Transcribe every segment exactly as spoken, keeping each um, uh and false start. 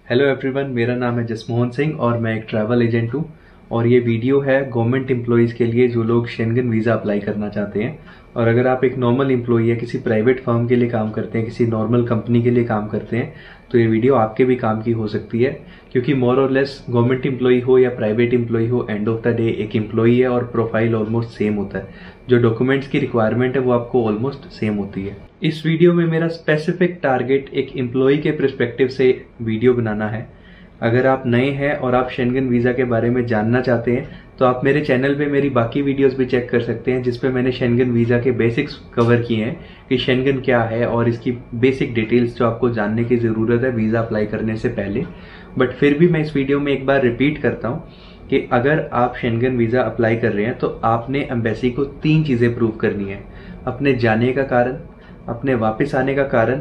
Hello everyone, मेरा नाम है जसमोहन सिंह और मैं एक ट्रैवल एजेंट हूँ। और ये वीडियो है गवर्नमेंट एम्प्लॉयज़ के लिए जो लोग शेंगन वीज़ा अप्लाई करना चाहते हैं। और अगर आप एक नॉर्मल एम्प्लॉई या किसी प्राइवेट फर्म के लिए काम करते हैं, किसी नॉर्मल कंपनी के लिए काम करते हैं, तो ये वीडियो आपके भी काम की हो सकती है। क्योंकि मोर और लेस गवर्नमेंट एम्प्लॉई हो या प्राइवेट एम्प्लॉई हो, एंड ऑफ द डे एक एम्प्लॉई है और प्रोफाइल ऑलमोस्ट सेम होता है। जो डॉक्यूमेंट्स की रिक्वायरमेंट है वो आपको ऑलमोस्ट सेम होती है। इस वीडियो में मेरा स्पेसिफिक टारगेट एक एम्प्लॉई के पर्सपेक्टिव से वीडियो बनाना है। अगर आप नए हैं और आप शेंगन वीज़ा के बारे में जानना चाहते हैं तो आप मेरे चैनल पे मेरी बाकी वीडियोस भी चेक कर सकते हैं, जिसपे मैंने शेंगन वीज़ा के बेसिक्स कवर किए हैं कि शेंगन क्या है और इसकी बेसिक डिटेल्स जो आपको जानने की ज़रूरत है वीज़ा अप्लाई करने से पहले। बट फिर भी मैं इस वीडियो में एक बार रिपीट करता हूँ कि अगर आप शेंगन वीज़ा अप्लाई कर रहे हैं तो आपने एम्बेसी को तीन चीज़ें प्रूव करनी है: अपने जाने का कारण, अपने वापस आने का कारण,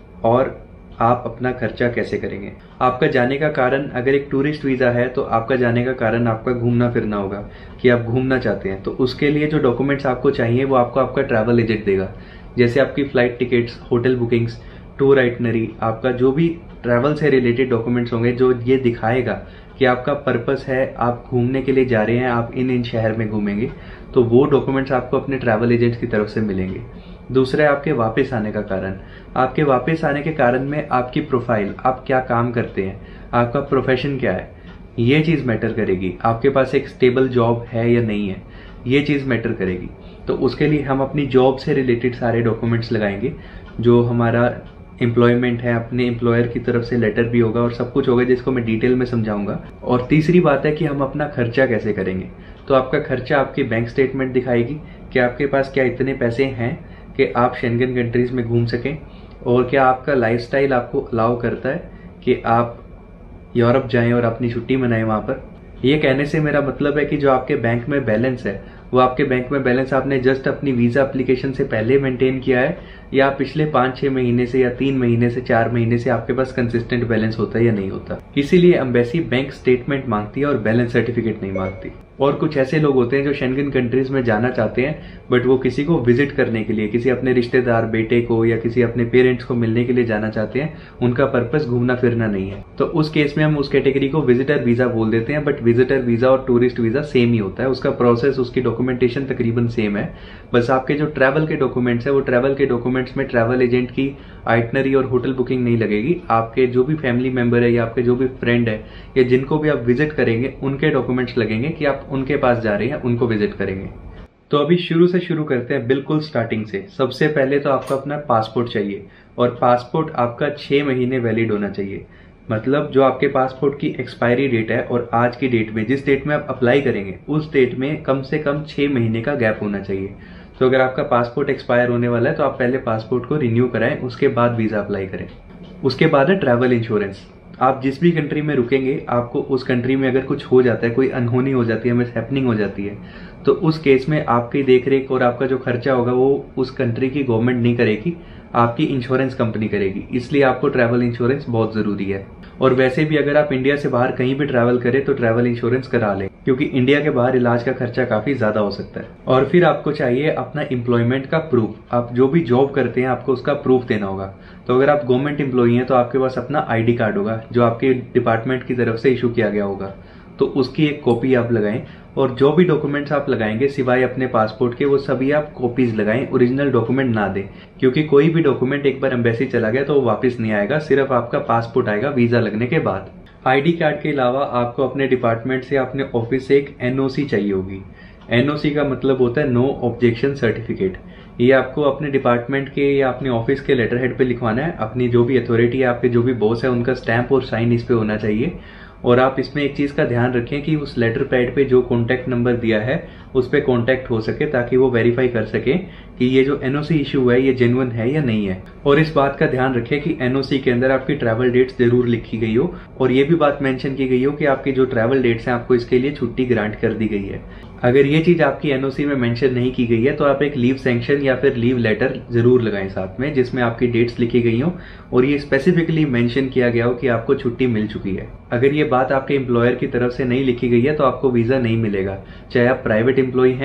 और आप अपना खर्चा कैसे करेंगे। आपका जाने का कारण अगर एक टूरिस्ट वीज़ा है तो आपका जाने का कारण आपका घूमना फिरना होगा कि आप घूमना चाहते हैं। तो उसके लिए जो डॉक्यूमेंट्स आपको चाहिए वो आपको आपका ट्रैवल एजेंट देगा, जैसे आपकी flight tickets, hotel bookings, tour itinerary, आपका जो भी ट्रैवल से रिलेटेड डॉक्यूमेंट्स होंगे जो ये दिखाएगा कि आपका पर्पस है, आप घूमने के लिए जा रहे हैं, आप इन इन शहर में घूमेंगे, तो वो डॉक्यूमेंट्स आपको अपने ट्रैवल एजेंट की तरफ से मिलेंगे। दूसरा है आपके वापस आने का कारण। आपके वापस आने के कारण में आपकी प्रोफाइल, आप क्या काम करते हैं, आपका प्रोफेशन क्या है, ये चीज़ मैटर करेगी। आपके पास एक स्टेबल जॉब है या नहीं है, ये चीज़ मैटर करेगी। तो उसके लिए हम अपनी जॉब से रिलेटेड सारे डॉक्यूमेंट्स लगाएंगे। जो हमारा एम्प्लॉयमेंट है, अपने एम्प्लॉयर की तरफ से लेटर भी होगा और सब कुछ होगा, जिसको मैं डिटेल में समझाऊंगा। और तीसरी बात है कि हम अपना खर्चा कैसे करेंगे। तो आपका खर्चा आपकी बैंक स्टेटमेंट दिखाएगी कि आपके पास क्या इतने पैसे हैं कि आप शेंगन कंट्रीज में घूम सकें, और क्या आपका लाइफस्टाइल आपको अलाउ करता है कि आप यूरोप जाएं और अपनी छुट्टी मनाएं वहाँ पर। ये कहने से मेरा मतलब है कि जो आपके बैंक में बैलेंस है वो आपके बैंक में बैलेंस आपने जस्ट अपनी वीज़ा एप्लीकेशन से पहले मेंटेन किया है, या पिछले पाँच छः महीने से या तीन महीने से चार महीने से आपके पास कंसिस्टेंट बैलेंस होता है या नहीं होता। इसीलिए एम्बेसी बैंक स्टेटमेंट मांगती है और बैलेंस सर्टिफिकेट नहीं मांगती। और कुछ ऐसे लोग होते हैं जो शेंगन कंट्रीज में जाना चाहते हैं बट वो किसी को विजिट करने के लिए, किसी अपने रिश्तेदार बेटे को या किसी अपने पेरेंट्स को मिलने के लिए जाना चाहते हैं, उनका पर्पस घूमना फिरना नहीं है। तो उस केस में हम उस कैटेगरी को विजिटर वीजा बोल देते हैं। बट विजिटर वीजा और टूरिस्ट वीजा सेम ही होता है, उसका प्रोसेस, उसकी डॉक्यूमेंटेशन तकरीबन सेम है। बस आपके जो ट्रैवल के डॉक्यूमेंट्स है वो ट्रैवल के डॉक्यूमेंट्स में ट्रैवल एजेंट की आइटनरी और होटल बुकिंग नहीं लगेगी। आपके जो भी फैमिली मेंबर है या आपके जो भी फ्रेंड है या जिनको भी आप विजिट करेंगे उनके डॉक्यूमेंट्स लगेंगे कि आप उनके पास जा रहे हैं, उनको विजिट करेंगे। तो अभी शुरू से शुरू करते हैं, बिल्कुल स्टार्टिंग से। सबसे पहले तो आपको अपना पासपोर्ट चाहिए, और पासपोर्ट आपका छह महीने वैलिड होना चाहिए। मतलब जो आपके पासपोर्ट की एक्सपायरी डेट है और आज की डेट में, जिस डेट में आप अप्लाई करेंगे उस डेट में कम से कम छह महीने का गैप होना चाहिए। तो अगर आपका पासपोर्ट एक्सपायर होने वाला है तो आप पहले पासपोर्ट को रिन्यू कराएं, उसके बाद वीज़ा अप्लाई करें। उसके बाद है ट्रैवल इंश्योरेंस। आप जिस भी कंट्री में रुकेंगे, आपको उस कंट्री में अगर कुछ हो जाता है, कोई अनहोनी हो जाती है, मिस हैपनिंग हो जाती है, तो उस केस में आपकी देखरेख और आपका जो खर्चा होगा वो उस कंट्री की गवर्नमेंट नहीं करेगी, आपकी इंश्योरेंस कंपनी करेगी। इसलिए आपको ट्रैवल इंश्योरेंस बहुत ज़रूरी है। और वैसे भी अगर आप इंडिया से बाहर कहीं भी ट्रैवल करें तो ट्रैवल इंश्योरेंस करा लें, क्योंकि इंडिया के बाहर इलाज का खर्चा काफ़ी ज़्यादा हो सकता है। और फिर आपको चाहिए अपना एम्प्लॉयमेंट का प्रूफ। आप जो भी जॉब करते हैं आपको उसका प्रूफ देना होगा। तो अगर आप गवर्नमेंट एम्प्लॉई हैं तो आपके पास अपना आईडी कार्ड होगा जो आपके डिपार्टमेंट की तरफ से इशू किया गया होगा, तो उसकी एक कॉपी आप लगाएं। और जो भी डॉक्यूमेंट्स आप लगाएंगे सिवाय अपने पासपोर्ट के, वो सभी आप कॉपीज लगाएं, ओरिजिनल डॉक्यूमेंट ना दें। क्योंकि कोई भी डॉक्यूमेंट एक बार एम्बेसी चला गया तो वो वापस नहीं आएगा, सिर्फ आपका पासपोर्ट आएगा वीज़ा लगने के बाद। आईडी कार्ड के अलावा आपको अपने डिपार्टमेंट से, अपने ऑफिस से एक एनओसी चाहिए होगी। एनओसी का मतलब होता है नो ऑब्जेक्शन सर्टिफिकेट। ये आपको अपने डिपार्टमेंट के या अपने ऑफिस के लेटर हेड पे लिखवाना है। अपनी जो भी अथॉरिटी है, आपके जो भी बॉस है, उनका स्टैंप और साइन इस पे होना चाहिए। और आप इसमें एक चीज़ का ध्यान रखें कि उस लेटर पैड पे जो कॉन्टैक्ट नंबर दिया है उस पर कॉन्टैक्ट हो सके, ताकि वो वेरीफाई कर सके कि ये जो एनओसी इशू है ये जेन्युइन है या नहीं है। और इस बात का ध्यान रखें कि एनओसी के अंदर आपकी ट्रैवल डेट्स जरूर लिखी गई हो, और ये भी बात मेंशन की गई हो कि आपकी जो ट्रैवल डेट्स हैं आपको इसके लिए छुट्टी ग्रांट कर दी गई है। अगर ये चीज आपकी एनओसी में मेंशन नहीं की गई है तो आप एक लीव सैंक्शन या फिर लीव लेटर जरूर लगाएं साथ में, जिसमें आपकी डेट्स लिखी गई हो और ये स्पेसिफिकली मेंशन किया गया हो कि आपको छुट्टी मिल चुकी है। अगर ये बात आपके एम्प्लॉयर की तरफ से नहीं लिखी गई है तो आपको वीजा नहीं मिलेगा, चाहे आप प्राइवेट एम्प्लॉय हैं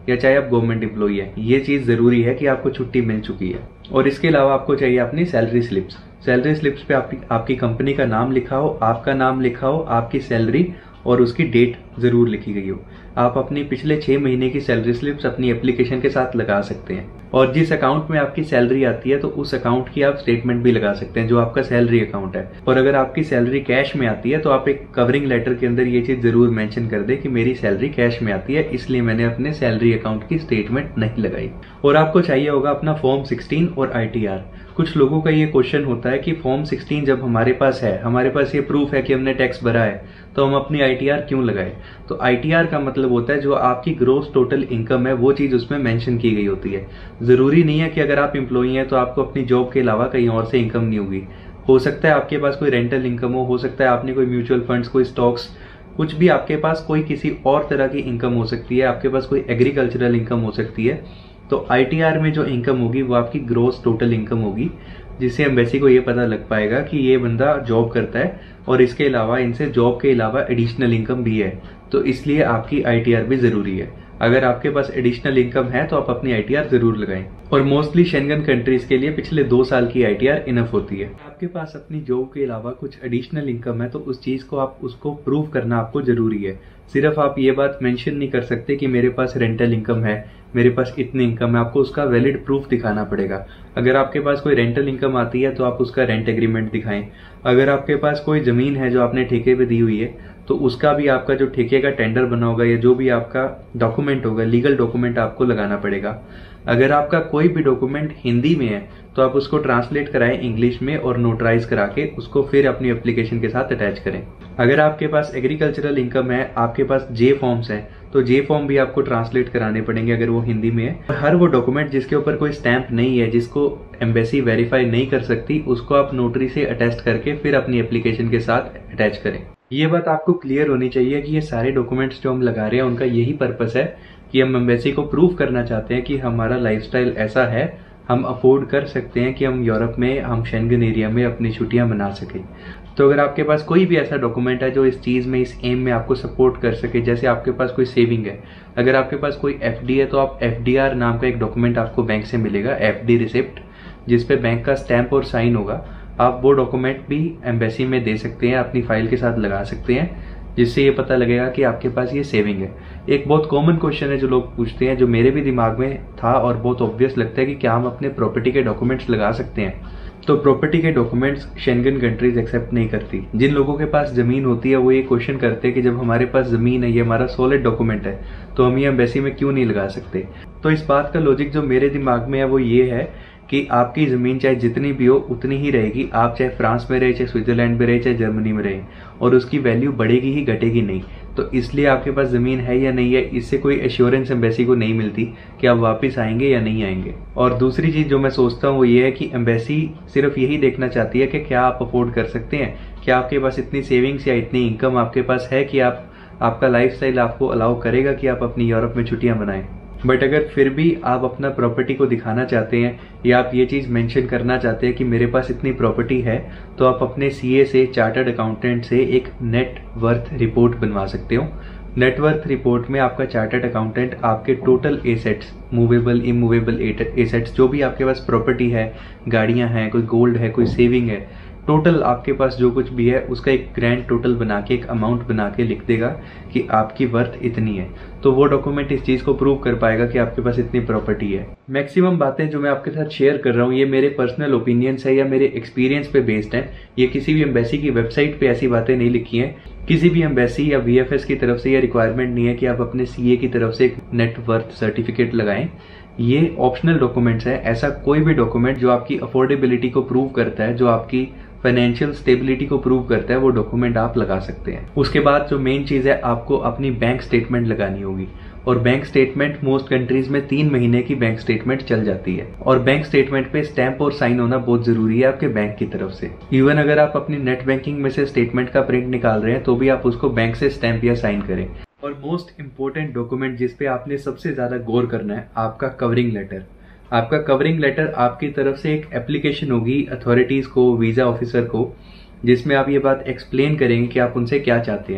या चाहे आप गवर्नमेंट एम्प्लॉई है, ये चीज जरूरी है कि आपको छुट्टी मिल चुकी है। और इसके अलावा आपको चाहिए अपनी सैलरी स्लिप्स। सैलरी स्लिप्स पे आपकी आपकी कंपनी का नाम लिखा हो, आपका नाम लिखा हो, आपकी सैलरी और उसकी डेट जरूर लिखी गई हो। आप अपनी पिछले छह महीने की सैलरी स्लिप्स अपनी एप्लीकेशन के साथ लगा सकते हैं। और जिस अकाउंट में आपकी सैलरी आती है तो उस अकाउंट की आप स्टेटमेंट भी लगा सकते हैं, जो आपका सैलरी अकाउंट है। और अगर आपकी सैलरी कैश में आती है तो आप एक कवरिंग लेटर के अंदर ये चीज जरूर मेंशन कर दे कि मेरी सैलरी कैश में आती है, इसलिए मैंने अपने सैलरी अकाउंट की स्टेटमेंट नहीं लगाई। और आपको चाहिए होगा अपना फॉर्म सिक्सटीन और आई टी आर। कुछ लोगों का ये क्वेश्चन होता है कि फॉर्म सिक्सटीन जब हमारे पास है, हमारे पास ये प्रूफ है कि हमने टैक्स भरा है, तो हम अपनी आई टी आर क्यों लगाए। तो आई टी आर का मतलब होता है जो आपकी ग्रोस टोटल इनकम है वो चीज उसमें मेंशन की गई होती है। जरूरी नहीं है कि अगर आप एम्प्लॉई हैं तो आपको अपनी जॉब के अलावा कहीं और से इनकम नहीं होगी। हो सकता है आपके पास कोई रेंटल इनकम हो, हो सकता है आपने कोई म्यूचुअल फंड्स, कोई स्टॉक्स, कुछ भी आपके पास कोई किसी और तरह की इनकम हो सकती है, आपके पास कोई एग्रीकल्चरल इनकम हो सकती है। तो आई टी आर में जो इनकम होगी वो आपकी ग्रोस टोटल इनकम होगी, जिससे एम्बेसी को ये पता लग पाएगा कि ये बंदा जॉब करता है और इसके अलावा इनसे जॉब के अलावा एडिशनल इनकम भी है। तो इसलिए आपकी आई टी आर भी जरूरी है। अगर आपके पास एडिशनल इनकम है तो आप अपनी आई टी आर जरूर लगाएं। और मोस्टली शेंगन कंट्रीज के लिए पिछले दो साल की आई टी आर इनफ होती है। आपके पास अपनी जॉब के अलावा कुछ एडिशनल इनकम है तो उस चीज को आप उसको प्रूव करना आपको जरूरी है। सिर्फ आप ये बात मेंशन नहीं कर सकते कि मेरे पास रेंटल इनकम है, मेरे पास इतनी इनकम है, आपको उसका वैलिड प्रूफ दिखाना पड़ेगा। अगर आपके पास कोई रेंटल इनकम आती है तो आप उसका रेंट एग्रीमेंट दिखाएं। अगर आपके पास कोई जमीन है जो आपने ठेके पे दी हुई है तो उसका भी आपका जो ठेके का टेंडर बना होगा या जो भी आपका डॉक्यूमेंट होगा, लीगल डॉक्यूमेंट आपको लगाना पड़ेगा। अगर आपका कोई भी डॉक्यूमेंट हिंदी में है तो आप उसको ट्रांसलेट कराएं इंग्लिश में और नोटराइज करा के उसको फिर अपनी एप्लीकेशन के साथ अटैच करें। अगर आपके पास एग्रीकल्चरल इनकम है, आपके पास जे फॉर्म्स हैं, तो जे फॉर्म भी आपको ट्रांसलेट कराने पड़ेंगे अगर वो हिंदी में है। हर वो डॉक्यूमेंट जिसके ऊपर कोई स्टैंप नहीं है, जिसको एम्बेसी वेरीफाई नहीं कर सकती, उसको आप नोटरी से अटैच करके फिर अपनी एप्लीकेशन के साथ अटैच करें। ये बात आपको क्लियर होनी चाहिए कि ये सारे डॉक्यूमेंट्स जो हम लगा रहे हैं उनका यही पर्पस है कि हम एम्बेसी को प्रूव करना चाहते हैं कि हमारा लाइफस्टाइल ऐसा है, हम अफोर्ड कर सकते हैं कि हम यूरोप में, हम शेंगन एरिया में अपनी छुट्टियां मना सकें। तो अगर आपके पास कोई भी ऐसा डॉक्यूमेंट है जो इस चीज में, इस एम में आपको सपोर्ट कर सके, जैसे आपके पास कोई सेविंग है, अगर आपके पास कोई एफ डी है तो आप एफ डी आर नाम का एक डॉक्यूमेंट आपको बैंक से मिलेगा, एफ डी रिसिप्ट, जिसपे बैंक का स्टैंप और साइन होगा। आप वो डॉक्यूमेंट भी एम्बेसी में दे सकते हैं, अपनी फाइल के साथ लगा सकते हैं, जिससे ये पता लगेगा कि आपके पास ये सेविंग है। एक बहुत कॉमन क्वेश्चन है जो लोग पूछते हैं, जो मेरे भी दिमाग में था और बहुत ऑब्वियस लगता है कि क्या हम अपने प्रॉपर्टी के डॉक्यूमेंट्स लगा सकते हैं। तो प्रॉपर्टी के डॉक्यूमेंट्स शेंगन कंट्रीज एक्सेप्ट नहीं करती। जिन लोगों के पास जमीन होती है वो ये क्वेश्चन करते हैं कि जब हमारे पास जमीन है, ये हमारा सॉलिड डॉक्यूमेंट है, तो हम ये एम्बेसी में क्यों नहीं लगा सकते। तो इस बात का लॉजिक जो मेरे दिमाग में है वो ये है कि आपकी जमीन चाहे जितनी भी हो उतनी ही रहेगी। आप चाहे फ्रांस में रहे, चाहे स्विट्जरलैंड में रहे, चाहे जर्मनी में रहे, और उसकी वैल्यू बढ़ेगी ही, घटेगी नहीं। तो इसलिए आपके पास जमीन है या नहीं है, इससे कोई एश्योरेंस एम्बेसी को नहीं मिलती कि आप वापस आएंगे या नहीं आएंगे। और दूसरी चीज जो मैं सोचता हूँ वो ये है कि एम्बेसी सिर्फ यही देखना चाहती है कि क्या आप अफोर्ड कर सकते हैं, क्या आपके पास इतनी सेविंग्स या इतनी इनकम आपके पास है कि आप आपका लाइफस्टाइल आपको अलाउ करेगा कि आप अपनी यूरोप में छुट्टियां मनाएं। बट अगर फिर भी आप अपना प्रॉपर्टी को दिखाना चाहते हैं या आप ये चीज मेंशन करना चाहते हैं कि मेरे पास इतनी प्रॉपर्टी है, तो आप अपने सीए से, चार्टर्ड अकाउंटेंट से एक नेट वर्थ रिपोर्ट बनवा सकते हो। नेट वर्थ रिपोर्ट में आपका चार्टर्ड अकाउंटेंट आपके total assets, movable immovable assets, जो भी आपके पास प्रॉपर्टी है, गाड़ियां हैं, कोई गोल्ड है, कोई सेविंग है, टोटल आपके पास जो कुछ भी है उसका एक ग्रैंड टोटल बना के, एक अमाउंट बना के लिख देगा कि आपकी वर्थ इतनी है। तो वो डॉक्यूमेंट इस चीज को प्रूव कर पाएगा कि आपके पास इतनी प्रॉपर्टी है। मैक्सिमम बातें जो मैं आपके साथ शेयर कर रहा हूँ ये मेरे पर्सनल ओपिनियंस है या मेरे एक्सपीरियंस पे बेस्ड है। ये किसी भी एम्बेसी की वेबसाइट पे ऐसी बातें नहीं लिखी हैं। किसी भी एम्बेसी या वीएफएस की तरफ से यह रिक्वायरमेंट नहीं है कि आप अपने सीए की तरफ से एक नेट वर्थ सर्टिफिकेट लगाएं। ये ऑप्शनल डॉक्यूमेंट्स है। ऐसा कोई भी डॉक्यूमेंट जो आपकी अफोर्डेबिलिटी को प्रूव करता है, जो आपकी फाइनेंशियल स्टेबिलिटी को प्रूव करता है, वो डॉक्यूमेंट आप लगा सकते हैं। उसके बाद जो मेन चीज है, आपको अपनी बैंक स्टेटमेंट लगानी होगी। और बैंक स्टेटमेंट मोस्ट कंट्रीज में तीन महीने की बैंक स्टेटमेंट चल जाती है। और बैंक स्टेटमेंट पे स्टैंप और साइन होना बहुत जरूरी है आपके बैंक की तरफ से। इवन अगर आप अपनी नेट बैंकिंग में से स्टेटमेंट का प्रिंट निकाल रहे हैं तो भी आप उसको बैंक से स्टैंप या साइन करें। और मोस्ट इंपोर्टेंट डॉक्यूमेंट जिसपे आपने सबसे ज्यादा गौर करना है, आपका कवरिंग लेटर। आपका कवरिंग लेटर आपकी तरफ से एक एप्लीकेशन होगी अथॉरिटीज को, वीजा ऑफिसर को, जिसमें आप ये बात एक्सप्लेन करेंगे कि आप उनसे क्या चाहते हैं।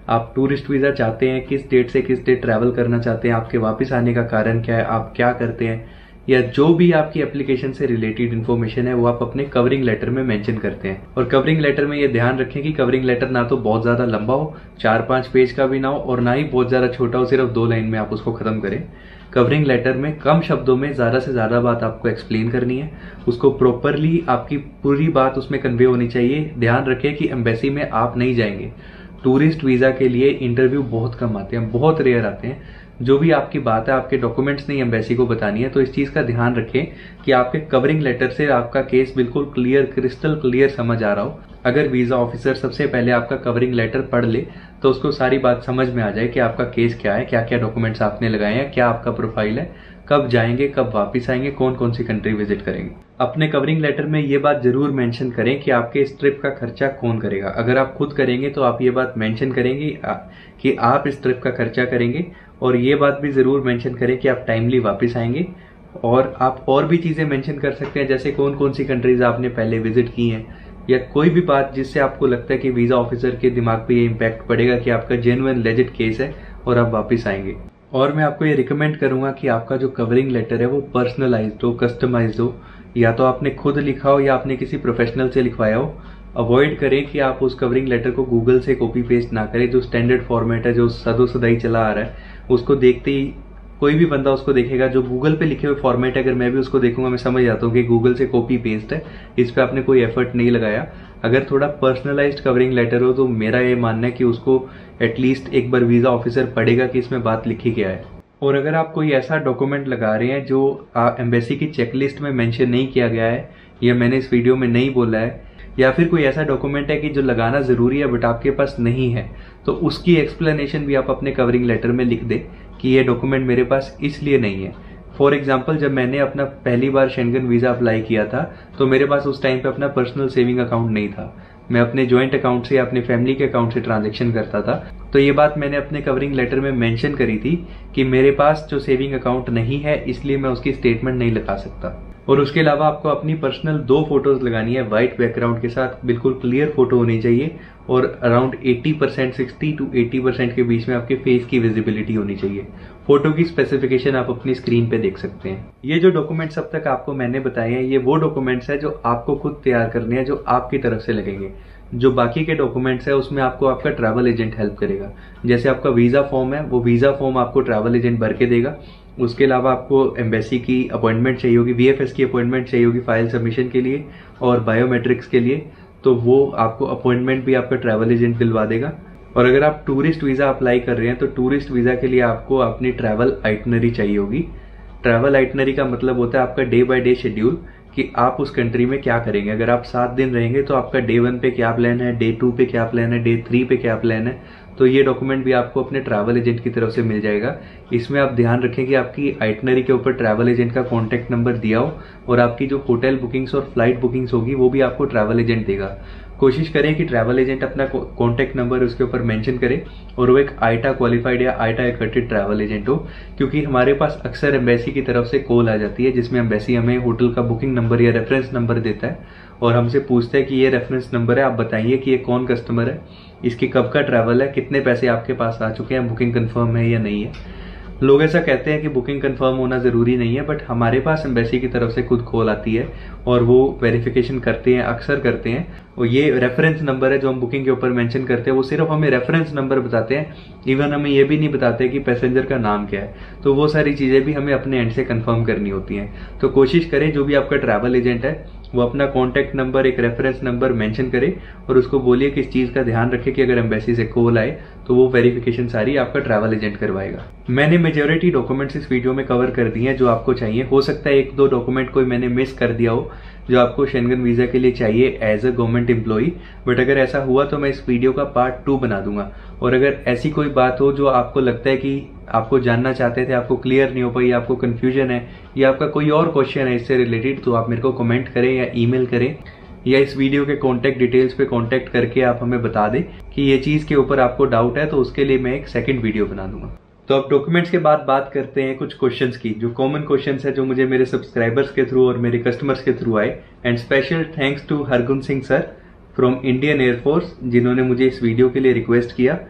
आप टूरिस्ट वीजा चाहते हैं, किस डेट से किस डेट ट्रैवल करना चाहते हैं, आपके वापस आने का कारण क्या है, आप क्या करते हैं, या जो भी आपकी एप्लीकेशन से रिलेटेड इन्फॉर्मेशन है वो आप अपने कवरिंग लेटर में मेंशन करते हैं। और कवरिंग लेटर में ये ध्यान रखें कि कवरिंग लेटर ना तो बहुत ज्यादा लंबा हो, चार पांच पेज का भी ना हो, और ना ही बहुत ज्यादा छोटा हो, सिर्फ दो लाइन में आप उसको खत्म करें। कवरिंग लेटर में कम शब्दों में ज्यादा से ज्यादा बात आपको एक्सप्लेन करनी है, उसको प्रॉपरली आपकी पूरी बात उसमें कन्वे होनी चाहिए। ध्यान रखें कि एम्बेसी में आप नहीं जाएंगे, टूरिस्ट वीजा के लिए इंटरव्यू बहुत कम आते हैं, बहुत रेयर आते हैं। जो भी आपकी बात है, आपके डॉक्यूमेंट्स नहीं एम्बेसी को बतानी है, तो इस चीज का ध्यान रखें कि आपके कवरिंग लेटर से आपका केस बिल्कुल क्लियर, क्रिस्टल क्लियर समझ आ रहा हो। अगर वीजा ऑफिसर सबसे पहले आपका कवरिंग लेटर पढ़ ले तो उसको सारी बात समझ में आ जाए कि आपका केस क्या है, क्या क्या डॉक्यूमेंट्स आपने लगाए हैं, क्या आपका प्रोफाइल है, कब जाएंगे, कब वापिस आएंगे, कौन कौन सी कंट्री विजिट करेंगे। अपने कवरिंग लेटर में ये बात जरूर मेंशन करें कि आपके इस ट्रिप का खर्चा कौन करेगा। अगर आप खुद करेंगे तो आप ये बात मेंशन करेंगे कि आप इस ट्रिप का खर्चा करेंगे, और ये बात भी जरूर मेंशन करें कि आप टाइमली वापस आएंगे। और आप और भी चीजें मेंशन कर सकते हैं, जैसे कौन कौन सी कंट्रीज आपने पहले विजिट की हैं, या कोई भी बात जिससे आपको लगता है कि वीजा ऑफिसर के दिमाग पे ये इम्पैक्ट पड़ेगा कि आपका जेन्युइन लेजिट केस है और आप वापस आएंगे। और मैं आपको ये रिकमेंड करूंगा कि आपका जो कवरिंग लेटर है वो पर्सनलाइज्ड हो, कस्टमाइज्ड हो, या तो आपने खुद लिखा हो या आपने किसी प्रोफेशनल से लिखवाया हो। अवॉइड करें कि आप उस कवरिंग लेटर को गूगल से कॉपी पेस्ट ना करें। जो स्टैंडर्ड फॉर्मेट है, जो सदो सदाई चला आ रहा है, उसको देखते ही कोई भी बंदा उसको देखेगा। जो गूगल पे लिखे हुए फॉर्मेट है, अगर मैं भी उसको देखूंगा मैं समझ जाता हूँ कि गूगल से कॉपी पेस्ट है, इस पे आपने कोई एफर्ट नहीं लगाया। अगर थोड़ा पर्सनलाइज्ड कवरिंग लेटर हो तो मेरा ये मानना है कि उसको एटलीस्ट एक बार वीजा ऑफिसर पढ़ेगा कि इसमें बात लिखी क्या है। और अगर आप कोई ऐसा डॉक्यूमेंट लगा रहे हैं जो एम्बेसी की चेकलिस्ट में मेंशन नहीं किया गया है, या मैंने इस वीडियो में नहीं बोला है, या फिर कोई ऐसा डॉक्यूमेंट है कि जो लगाना जरूरी है बट आपके पास नहीं है, तो उसकी एक्सप्लेनेशन भी आप अपने कवरिंग लेटर में लिख दें कि ये डॉक्यूमेंट मेरे पास इसलिए नहीं है। फॉर एग्जाम्पल, जब मैंने अपना पहली बार शेंगन वीजा अप्लाई किया था तो मेरे पास उस टाइम पे अपना पर्सनल सेविंग अकाउंट नहीं था, मैं अपने ज्वाइंट अकाउंट से या अपने फैमिली के अकाउंट से ट्रांजैक्शन करता था। तो ये बात मैंने अपने कवरिंग लेटर में मेंशन करी थी कि मेरे पास जो सेविंग अकाउंट नहीं है इसलिए मैं उसकी स्टेटमेंट नहीं लगा सकता। और उसके अलावा आपको अपनी पर्सनल दो फोटोज लगानी है व्हाइट बैकग्राउंड के साथ, बिल्कुल क्लियर फोटो होनी चाहिए, और अराउंड अस्सी percent sixty to eighty percent के बीच में आपके फेस की विजिबिलिटी होनी चाहिए। फोटो की स्पेसिफिकेशन आप अपनी स्क्रीन पे देख सकते हैं। ये जो डॉक्यूमेंट्स अब तक आपको मैंने बताए हैं, ये वो डॉक्यूमेंट्स है जो आपको खुद तैयार करने हैं, जो आपकी तरफ से लगेंगे। जो बाकी के डॉक्यूमेंट्स है उसमें आपको आपका ट्रैवल एजेंट हेल्प करेगा। जैसे आपका वीजा फॉर्म है, वो वीजा फॉर्म आपको ट्रैवल एजेंट भर के देगा। उसके अलावा आपको एम्बेसी की अपॉइंटमेंट चाहिए होगी, वीएफएस की अपॉइंटमेंट चाहिए होगी फाइल सबमिशन के लिए और बायोमेट्रिक्स के लिए, तो वो आपको अपॉइंटमेंट भी आपका ट्रैवल एजेंट दिलवा देगा। और अगर आप टूरिस्ट वीजा अप्लाई कर रहे हैं तो टूरिस्ट वीजा के लिए आपको अपनी ट्रैवल आइटनरी चाहिए होगी। ट्रैवल आइटनरी का मतलब होता है आपका डे बाय डे शेड्यूल, कि आप उस कंट्री में क्या करेंगे। अगर आप सात दिन रहेंगे तो आपका डे वन पे क्या प्लान है, डे टू पे क्या प्लान है, डे थ्री पे क्या प्लान है। तो ये डॉक्यूमेंट भी आपको अपने ट्रैवल एजेंट की तरफ से मिल जाएगा। इसमें आप ध्यान रखें कि आपकी आइटनरी के ऊपर ट्रैवल एजेंट का कॉन्टैक्ट नंबर दिया हो, और आपकी जो होटल बुकिंग्स और फ्लाइट बुकिंग्स होगी वो भी आपको ट्रैवल एजेंट देगा। कोशिश करें कि ट्रैवल एजेंट अपना कॉन्टैक्ट नंबर उसके ऊपर मेंशन करे और वो एक आईटा क्वालिफाइड या आईटा एक्रेडिटेड ट्रैवल एजेंट हो, क्योंकि हमारे पास अक्सर एम्बेसी की तरफ से कॉल आ जाती है जिसमें एम्बेसी हमें होटल का बुकिंग नंबर या रेफरेंस नंबर देता है और हमसे पूछता है कि ये रेफरेंस नंबर है, आप बताइए कि ये कौन कस्टमर है, इसकी कब का ट्रैवल है, कितने पैसे आपके पास आ चुके हैं, बुकिंग कंफर्म है या नहीं है। लोग ऐसा कहते हैं कि बुकिंग कंफर्म होना जरूरी नहीं है, बट हमारे पास एम्बेसी की तरफ से खुद कॉल आती है और वो वेरिफिकेशन करते हैं, अक्सर करते हैं। और ये रेफरेंस नंबर है जो हम बुकिंग के ऊपर मेंशन करते हैं, वो सिर्फ हमें रेफरेंस नंबर बताते हैं, इवन हमें ये भी नहीं बताते कि पैसेंजर का नाम क्या है। तो वो सारी चीजें भी हमें अपने एंड से कंफर्म करनी होती हैं। तो कोशिश करें जो भी आपका ट्रैवल एजेंट है वो अपना कॉन्टैक्ट नंबर, एक रेफरेंस नंबर मेंशन करे और उसको बोलिए कि इस चीज का ध्यान रखे कि अगर एम्बेसी से कॉल आए तो वो वेरिफिकेशन सारी आपका ट्रैवल एजेंट करवाएगा। मैंने मेजॉरिटी डॉक्यूमेंट्स इस वीडियो में कवर कर दिए हैं जो आपको चाहिए। हो सकता है एक दो डॉक्यूमेंट कोई मैंने मिस कर दिया हो जो आपको शेंगन वीजा के लिए चाहिए as a government employee, but अगर ऐसा हुआ तो मैं इस वीडियो का पार्ट टू बना दूंगा। और अगर ऐसी कोई बात हो जो आपको लगता है कि आपको जानना चाहते थे, आपको क्लियर नहीं हो पाई, आपको कंफ्यूजन है या आपका कोई और क्वेश्चन है इससे रिलेटेड, तो आप मेरे को कमेंट करें या ईमेल करें या इस वीडियो के कॉन्टैक्ट डिटेल्स पे कॉन्टैक्ट करके आप हमें बता दें कि ये चीज के ऊपर आपको डाउट है, तो उसके लिए मैं एक सेकंड वीडियो बना दूंगा। तो अब डॉक्यूमेंट्स के बाद बात करते हैं कुछ क्वेश्चंस की, जो कॉमन क्वेश्चंस है जो मुझे मेरे सब्सक्राइबर्स के थ्रू और मेरे कस्टमर्स के थ्रू आए। And special thanks to Hargun Singh sir from Indian air force जिन्होंने मुझे इस वीडियो के लिए रिक्वेस्ट किया।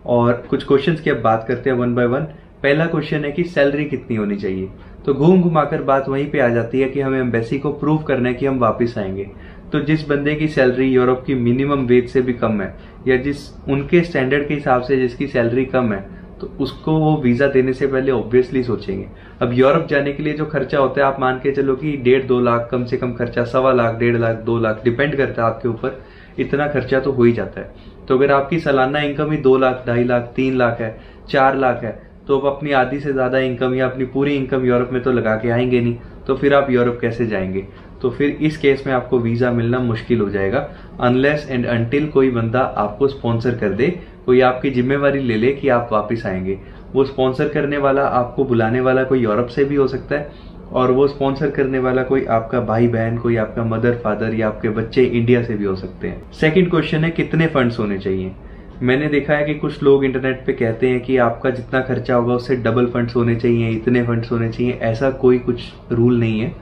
और कुछ क्वेश्चंस की अब बात करते हैं वन बाय वन। पहला क्वेश्चन है कि सैलरी कितनी होनी चाहिए। तो घूम घुमाकर बात वहीं पे आ जाती है कि हमें एम्बेसी को प्रूव करना है कि हम वापस आएंगे। तो जिस बंदे की सैलरी यूरोप की मिनिमम वेज से भी कम है, या जिस उनके स्टैंडर्ड के हिसाब से जिसकी सैलरी कम है, तो उसको वो वीजा देने से पहले ऑब्वियसली सोचेंगे। अब यूरोप जाने के लिए जो खर्चा होता है, आप मान के चलो कि डेढ़ दो लाख कम से कम खर्चा, सवा लाख, डेढ़ लाख, दो लाख, डिपेंड करता है आपके ऊपर, इतना खर्चा तो हो ही जाता है। तो अगर आपकी सालाना इनकम ही दो लाख, ढाई लाख, तीन लाख है, चार लाख है, तो आप अपनी आधी से ज्यादा इनकम या अपनी पूरी इनकम यूरोप में तो लगा के आएंगे नहीं, तो फिर आप यूरोप कैसे जाएंगे? तो फिर इस केस में आपको वीजा मिलना मुश्किल हो जाएगा, अनलेस एंड अनटिल कोई बंदा आपको स्पॉन्सर कर दे, कोई आपकी जिम्मेवारी ले ले कि आप वापस आएंगे। वो स्पॉन्सर करने वाला, आपको बुलाने वाला कोई यूरोप से भी हो सकता है, और वो स्पॉन्सर करने वाला कोई आपका भाई बहन, कोई आपका मदर फादर या आपके बच्चे इंडिया से भी हो सकते हैं। सेकंड क्वेश्चन है कितने फंड्स होने चाहिए। मैंने देखा है कि कुछ लोग इंटरनेट पे कहते हैं कि आपका जितना खर्चा होगा उससे डबल फंड्स होने चाहिए, इतने फंड्स होने चाहिए। ऐसा कोई कुछ रूल नहीं है।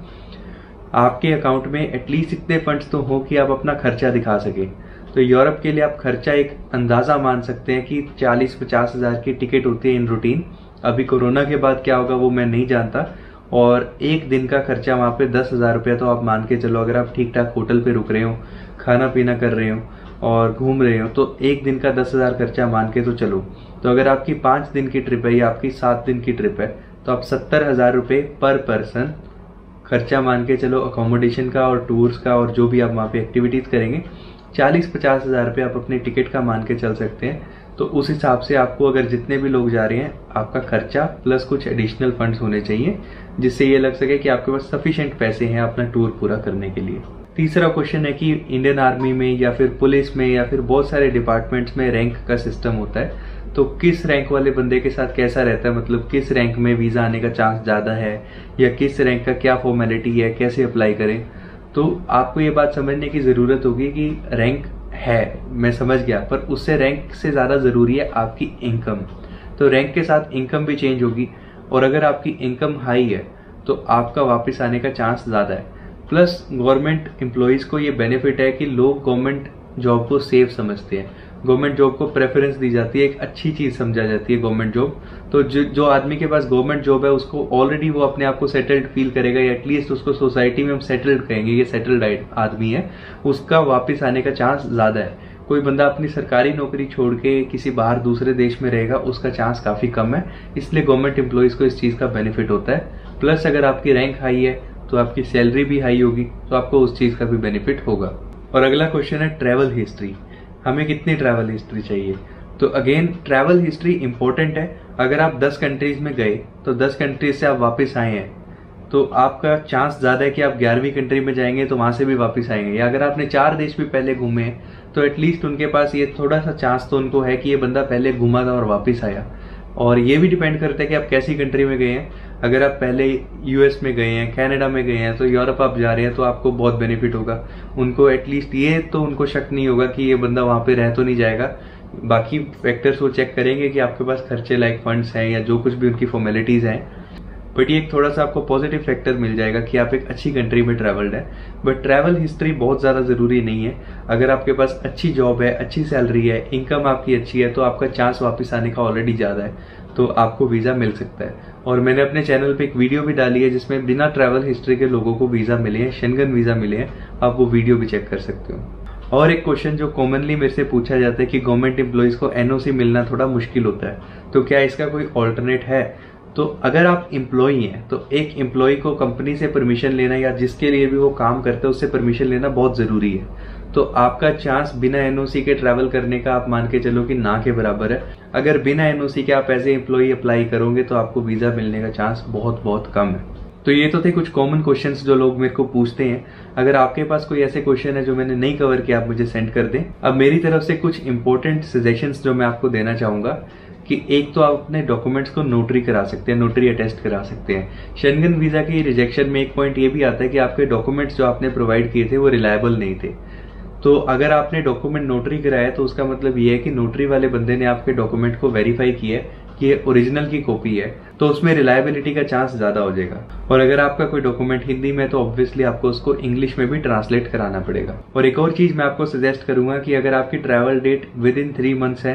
आपके अकाउंट में एटलीस्ट इतने फंड्स तो हो कि आप अपना खर्चा दिखा सके। तो यूरोप के लिए आप खर्चा एक अंदाजा मान सकते हैं कि चालीस पचास हजार की टिकट होती है इन रूटीन। अभी कोरोना के बाद क्या होगा वो मैं नहीं जानता। और एक दिन का खर्चा वहां पे दस हजार रुपया तो आप मान के चलो, अगर आप ठीक ठाक होटल पे रुक रहे हो, खाना पीना कर रहे हो और घूम रहे हो, तो एक दिन का दस हजार खर्चा मान के तो चलो। तो अगर आपकी पांच दिन की ट्रिप है या आपकी सात दिन की ट्रिप है, तो आप सत्तर हजार रुपये पर पर्सन खर्चा मान के चलो, अकोमोडेशन का और टूर्स का और जो भी आप वहाँ पे एक्टिविटीज करेंगे। चालीस पचास हजार रुपये आप अपने टिकट का मान के चल सकते हैं। तो उस हिसाब से आपको, अगर जितने भी लोग जा रहे हैं, आपका खर्चा प्लस कुछ एडिशनल फंड्स होने चाहिए, जिससे ये लग सके कि आपके पास सफिशिएंट पैसे हैं अपना टूर पूरा करने के लिए। तीसरा क्वेश्चन है कि इंडियन आर्मी में या फिर पुलिस में या फिर बहुत सारे डिपार्टमेंट्स में रैंक का सिस्टम होता है। तो किस रैंक वाले बंदे के साथ कैसा रहता है, मतलब किस रैंक में वीजा आने का चांस ज्यादा है, या किस रैंक का क्या फॉर्मेलिटी है, कैसे अप्लाई करें। तो आपको ये बात समझने की जरूरत होगी कि रैंक है, मैं समझ गया, पर उससे रैंक से ज्यादा जरूरी है आपकी इनकम। तो रैंक के साथ इनकम भी चेंज होगी, और अगर आपकी इनकम हाई है तो आपका वापस आने का चांस ज्यादा है। प्लस गवर्नमेंट एम्प्लॉइज को ये बेनिफिट है कि लोग गवर्नमेंट जॉब को सेफ समझते हैं, गवर्नमेंट जॉब को प्रेफरेंस दी जाती है, एक अच्छी चीज समझा जाती है गवर्नमेंट जॉब। तो जो जो आदमी के पास गवर्नमेंट जॉब है उसको ऑलरेडी वो अपने आप को सेटल्ड फील करेगा, या एटलीस्ट उसको सोसाइटी में हम सेटल्ड कहेंगे, ये सेटल्ड आदमी है, उसका वापस आने का चांस ज्यादा है। कोई बंदा अपनी सरकारी नौकरी छोड़ के किसी बाहर दूसरे देश में रहेगा, उसका चांस काफी कम है। इसलिए गवर्नमेंट एम्प्लॉइज को इस चीज का बेनिफिट होता है। प्लस अगर आपकी रैंक हाई है तो आपकी सैलरी भी हाई होगी, तो आपको उस चीज का भी बेनिफिट होगा। और अगला क्वेश्चन है ट्रैवल हिस्ट्री। हमें कितनी ट्रैवल हिस्ट्री चाहिए? तो अगेन ट्रैवल हिस्ट्री इंपॉर्टेंट है। अगर आप दस कंट्रीज में गए तो दस कंट्रीज से आप वापस आए हैं, तो आपका चांस ज्यादा है कि आप ग्यारहवीं कंट्री में जाएंगे तो वहां से भी वापस आएंगे। या अगर आपने चार देश भी पहले घूमे हैं तो एटलीस्ट उनके पास ये थोड़ा सा चांस तो उनको है कि ये बंदा पहले घूमा था और वापस आया। और ये भी डिपेंड करता है कि आप कैसी कंट्री में गए हैं। अगर आप पहले यूएस में गए हैं, कनाडा में गए हैं, तो यूरोप आप जा रहे हैं तो आपको बहुत बेनिफिट होगा। उनको एटलीस्ट ये तो उनको शक नहीं होगा कि ये बंदा वहां पे रह तो नहीं जाएगा। बाकी फैक्टर्स वो चेक करेंगे कि आपके पास खर्चे लाइक फंड्स हैं या जो कुछ भी उनकी फॉर्मेलिटीज हैं। बट ये एक थोड़ा सा आपको पॉजिटिव फैक्टर मिल जाएगा कि आप एक अच्छी कंट्री में ट्रैवल्ड है। बट ट्रैवल हिस्ट्री बहुत ज्यादा जरूरी नहीं है। अगर आपके पास अच्छी जॉब है, अच्छी सैलरी है, इनकम आपकी अच्छी है, तो आपका चांस वापस आने का ऑलरेडी ज्यादा है, तो आपको वीजा मिल सकता है। और मैंने अपने चैनल पे एक वीडियो भी डाली है जिसमें बिना ट्रैवल हिस्ट्री के लोगों को वीजा मिले हैं, शेंगन वीजा मिले हैं। आप वो वीडियो भी चेक कर सकते हो। और एक क्वेश्चन जो कॉमनली मेरे से पूछा जाता है कि गवर्नमेंट एम्प्लॉइज को एनओसी मिलना थोड़ा मुश्किल होता है, तो क्या इसका कोई ऑल्टरनेट है? तो अगर आप एम्प्लॉई हैं तो एक एम्प्लॉय को कंपनी से परमिशन लेना या जिसके लिए भी वो काम करते हैं उससे परमिशन लेना बहुत जरूरी है। तो आपका चांस बिना एनओसी के ट्रैवल करने का आप मान के चलो कि ना के बराबर है। अगर बिना एनओसी के आप एज ए एम्प्लॉय अप्लाई करोगे तो आपको वीजा मिलने का चांस बहुत बहुत कम है। तो ये तो थे कुछ कॉमन क्वेश्चंस जो लोग मेरे को पूछते हैं। अगर आपके पास कोई ऐसे क्वेश्चन है जो मैंने नहीं कवर किया, आप मुझे सेंड कर दें। अब मेरी तरफ से कुछ इंपॉर्टेंट सजेशंस जो मैं आपको देना चाहूंगा कि एक तो आप अपने डॉक्यूमेंट्स को नोटरी करा सकते हैं, नोटरी अटेस्ट करा सकते हैं। शेंगन वीजा की रिजेक्शन में एक पॉइंट ये भी आता है कि आपके डॉक्यूमेंट्स जो आपने प्रोवाइड किए थे वो रिलायबल नहीं थे। तो अगर आपने डॉक्यूमेंट नोटरी कराया तो उसका मतलब ये है कि नोटरी वाले बंदे ने आपके डॉक्यूमेंट को वेरीफाई किया है कि ये ओरिजिनल की कॉपी है, तो उसमें रिलायबिलिटी का चांस ज्यादा हो जाएगा। और अगर आपका कोई डॉक्यूमेंट हिंदी में तो ऑब्वियसली आपको उसको इंग्लिश में भी ट्रांसलेट कराना पड़ेगा। और एक और चीज मैं आपको सजेस्ट करूंगा कि अगर आपकी travel date within three months है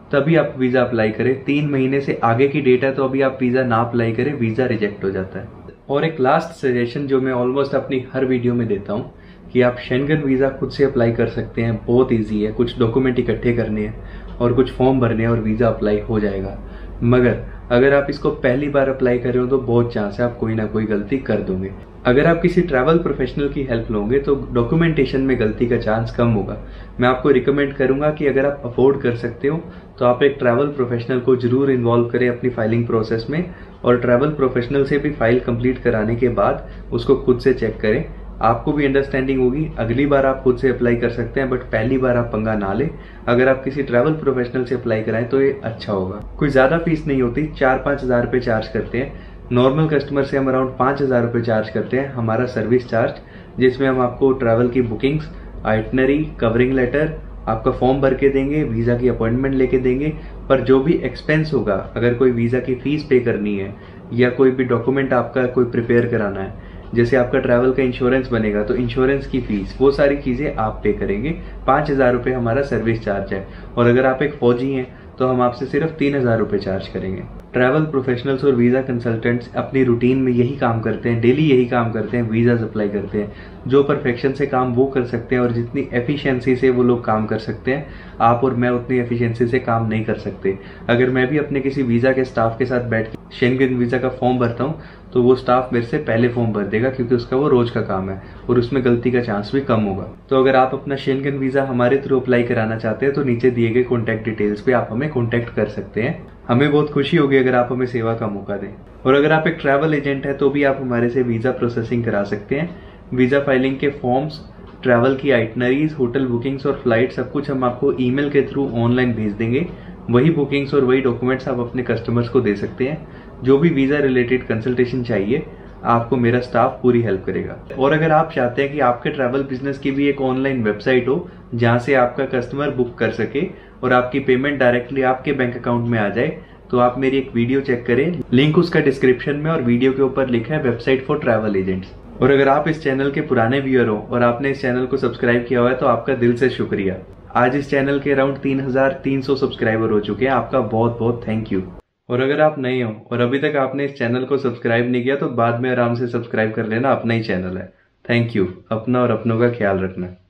तभी आप वीज़ा अप्लाई करें। तीन महीने से आगे की डेट है तो अभी आप वीज़ा ना अप्लाई करें, वीज़ा रिजेक्ट हो जाता है। और एक लास्ट सजेशन जो मैं ऑलमोस्ट अपनी हर वीडियो में देता हूँ कि आप शेंगन वीज़ा खुद से अप्लाई कर सकते हैं। बहुत ईजी है, कुछ डॉक्यूमेंट इकट्ठे करने हैं और कुछ फॉर्म भरने हैं और वीज़ा अप्लाई हो जाएगा। मगर अगर आप इसको पहली बार अप्लाई कर रहे हो तो बहुत चांस है आप कोई ना कोई गलती कर दोगे। अगर आप किसी ट्रैवल प्रोफेशनल की हेल्प लोगे तो डॉक्यूमेंटेशन में गलती का चांस कम होगा। मैं आपको रिकमेंड करूंगा कि अगर आप अफोर्ड कर सकते हो तो आप एक ट्रैवल प्रोफेशनल को जरूर इन्वॉल्व करें अपनी फाइलिंग प्रोसेस में, और ट्रैवल प्रोफेशनल से भी फाइल कंप्लीट कराने के बाद उसको खुद से चेक करें। आपको भी अंडरस्टैंडिंग होगी। अगली बार आप खुद से अप्लाई कर सकते हैं, बट पहली बार आप पंगा ना ले। अगर आप किसी ट्रैवल प्रोफेशनल से अप्लाई कराएं तो ये अच्छा होगा। कोई ज्यादा फीस नहीं होती, चार पाँच हजार रुपये चार्ज करते हैं। नॉर्मल कस्टमर से हम अराउंड पाँच हजार रुपये चार्ज करते हैं हमारा सर्विस चार्ज, जिसमें हम आपको ट्रैवल की बुकिंग्स, आइटनरी, कवरिंग लेटर, आपका फॉर्म भर के देंगे, वीज़ा की अपॉइंटमेंट लेके देंगे। पर जो भी एक्सपेंस होगा, अगर कोई वीज़ा की फीस पे करनी है या कोई भी डॉक्यूमेंट आपका कोई प्रिपेयर कराना है, जैसे आपका ट्रैवल का इंश्योरेंस बनेगा तो इंश्योरेंस की फीस, वो सारी चीज़ें आप पे करेंगे। पाँच हजार रुपये हमारा सर्विस चार्ज है। और अगर आप एक फौजी हैं तो हम आपसे सिर्फ तीन हजार रुपये चार्ज करेंगे। ट्रैवल प्रोफेशनल्स और वीज़ा कंसल्टेंट्स अपनी रूटीन में यही काम करते हैं, डेली यही काम करते हैं, वीज़ाज अप्लाई करते हैं। जो परफेक्शन से काम वो कर सकते हैं और जितनी एफिशिएंसी से वो लोग काम कर सकते हैं, आप और मैं उतनी एफिशिएंसी से काम नहीं कर सकते। अगर मैं भी अपने किसी वीज़ा के स्टाफ के साथ बैठ के शेंगन वीज़ा का फॉर्म भरता हूँ तो वो स्टाफ मेरे से पहले फॉर्म भर देगा, क्योंकि उसका वो रोज का काम है और उसमें गलती का चांस भी कम होगा। तो अगर आप अपना शेंगन वीज़ा हमारे थ्रू अप्लाई कराना चाहते हैं तो नीचे दिए गए कॉन्टैक्ट डिटेल्स पे आप हमें कॉन्टैक्ट कर सकते हैं। हमें बहुत खुशी होगी अगर आप हमें सेवा का मौका दें। और अगर आप एक ट्रैवल एजेंट है तो भी आप हमारे से वीज़ा प्रोसेसिंग करा सकते हैं। वीज़ा फाइलिंग के फॉर्म्स, ट्रैवल की आइटनरीज, होटल बुकिंग्स और फ्लाइट, सब कुछ हम आपको ईमेल के थ्रू ऑनलाइन भेज देंगे। वही बुकिंग्स और वही डॉक्यूमेंट्स आप अपने कस्टमर्स को दे सकते हैं। जो भी वीज़ा रिलेटेड कंसल्टेशन चाहिए आपको मेरा स्टाफ पूरी हेल्प करेगा। और अगर आप चाहते हैं कि आपके ट्रैवल बिजनेस की भी एक ऑनलाइन वेबसाइट हो जहां से आपका कस्टमर बुक कर सके और आपकी पेमेंट डायरेक्टली आपके बैंक अकाउंट में आ जाए, तो आप मेरी एक वीडियो चेक करें, लिंक उसका डिस्क्रिप्शन में और वीडियो के ऊपर लिखा है वेबसाइट फॉर ट्रैवल एजेंट्स। और अगर आप इस चैनल के पुराने व्यूअर हो और आपने इस चैनल को सब्सक्राइब किया हुआ है तो आपका दिल से शुक्रिया। आज इस चैनल के अराउंड तीन हजार तीन सौ सब्सक्राइबर हो चुके हैं। आपका बहुत बहुत थैंक यू। और अगर आप नए हो और अभी तक आपने इस चैनल को सब्सक्राइब नहीं किया तो बाद में आराम से सब्सक्राइब कर लेना, अपना ही चैनल है। Thank you. अपना और अपनों का ख्याल रखना।